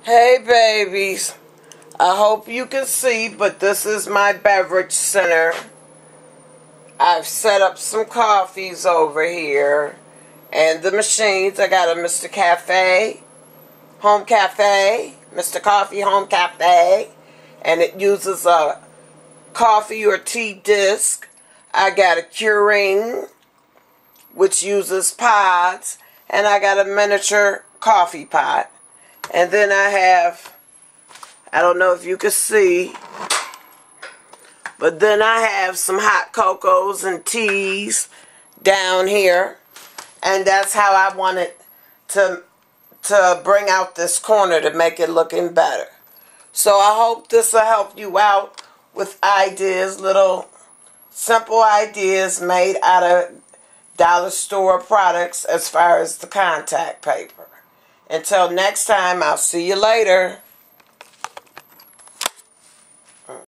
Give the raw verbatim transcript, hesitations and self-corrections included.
Hey babies, I hope you can see, but this is my beverage center. I've set up some coffees over here and the machines. I got a Mister Cafe, Home Cafe, Mister Coffee Home Cafe, and it uses a coffee or tea disc. I got a Keurig, which uses pods, and I got a miniature coffee pot. And then I have, I don't know if you can see, but then I have some hot cocos and teas down here. And that's how I wanted to, to bring out this corner to make it looking better. So I hope this will help you out with ideas, little simple ideas made out of dollar store products as far as the contact paper. Until next time, I'll see you later.